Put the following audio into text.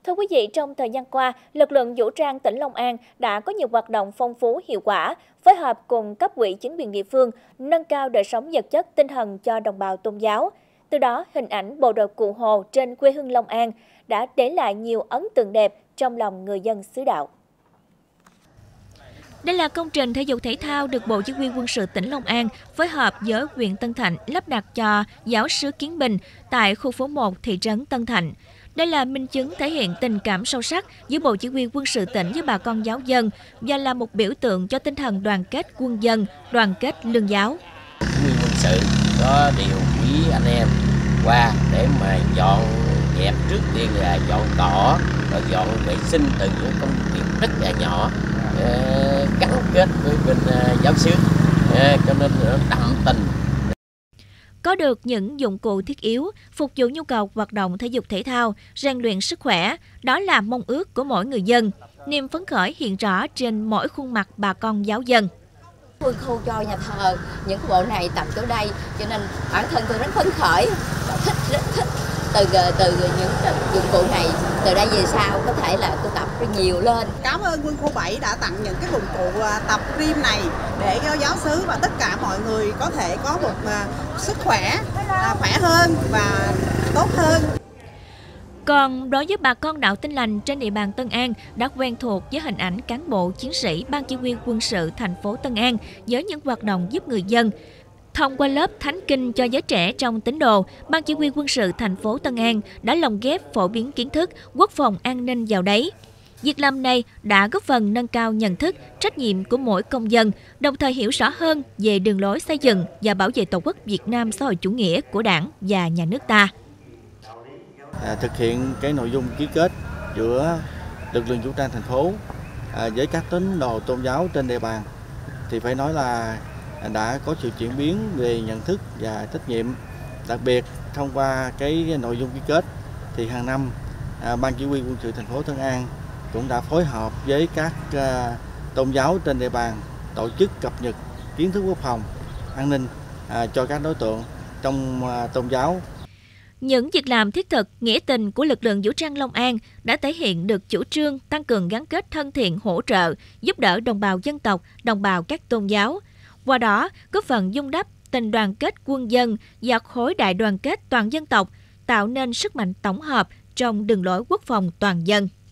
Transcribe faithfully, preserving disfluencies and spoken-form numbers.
Thưa quý vị, trong thời gian qua, lực lượng vũ trang tỉnh Long An đã có nhiều hoạt động phong phú hiệu quả, phối hợp cùng cấp ủy chính quyền địa phương, nâng cao đời sống vật chất tinh thần cho đồng bào tôn giáo. Từ đó, hình ảnh bộ đội Cụ Hồ trên quê hương Long An đã để lại nhiều ấn tượng đẹp trong lòng người dân xứ đạo. Đây là công trình thể dục thể thao được Bộ Chỉ huy Quân sự tỉnh Long An phối hợp với huyện Tân Thạnh lắp đặt cho giáo xứ Kiến Bình tại khu phố một thị trấn Tân Thạnh. Đây là minh chứng thể hiện tình cảm sâu sắc giữa Bộ Chỉ huy Quân sự tỉnh với bà con giáo dân và là một biểu tượng cho tinh thần đoàn kết quân dân, đoàn kết lương giáo. Chỉ huy quân sự có điều quý anh em qua để mà dọn dẹp, trước tiên là dọn cỏ, rồi dọn vệ sinh từ những công việc rất là nhỏ, gắn kết với bên giáo xứ, cho nên nó đậm tình. Có được những dụng cụ thiết yếu, phục vụ nhu cầu hoạt động thể dục thể thao, rèn luyện sức khỏe, đó là mong ước của mỗi người dân. Niềm phấn khởi hiện rõ trên mỗi khuôn mặt bà con giáo dân. Quân khu cho nhà thờ những bộ này tập tới đây, cho nên bản thân tôi rất phấn khởi, thích rất thích từ từ những dụng cụ này. Từ đây về sau có thể là tôi tập nhiều lên. Cảm ơn quân khu bảy đã tặng những cái dụng cụ tập gym này để cho giáo xứ và tất cả mọi người có thể có một sức khỏe khỏe hơn và tốt hơn. Còn đối với bà con đạo Tin Lành trên địa bàn Tân An đã quen thuộc với hình ảnh cán bộ chiến sĩ Ban Chỉ huy Quân sự thành phố Tân An với những hoạt động giúp người dân. Thông qua lớp thánh kinh cho giới trẻ trong tín đồ, Ban Chỉ huy Quân sự thành phố Tân An đã lồng ghép phổ biến kiến thức quốc phòng an ninh vào đấy. Việc làm này đã góp phần nâng cao nhận thức, trách nhiệm của mỗi công dân, đồng thời hiểu rõ hơn về đường lối xây dựng và bảo vệ Tổ quốc Việt Nam xã hội chủ nghĩa của Đảng và nhà nước ta. À, thực hiện cái nội dung ký kết giữa lực lượng vũ trang thành phố à, với các tín đồ tôn giáo trên địa bàn thì phải nói là đã có sự chuyển biến về nhận thức và trách nhiệm. Đặc biệt thông qua cái nội dung ký kết thì hàng năm à, Ban Chỉ huy Quân sự thành phố Tân An cũng đã phối hợp với các à, tôn giáo trên địa bàn tổ chức cập nhật kiến thức quốc phòng an ninh à, cho các đối tượng trong à, tôn giáo. Những việc làm thiết thực, nghĩa tình của lực lượng vũ trang Long An đã thể hiện được chủ trương tăng cường gắn kết thân thiện hỗ trợ, giúp đỡ đồng bào dân tộc, đồng bào các tôn giáo. Qua đó, góp phần vun đắp tình đoàn kết quân dân và khối đại đoàn kết toàn dân tộc, tạo nên sức mạnh tổng hợp trong đường lối quốc phòng toàn dân.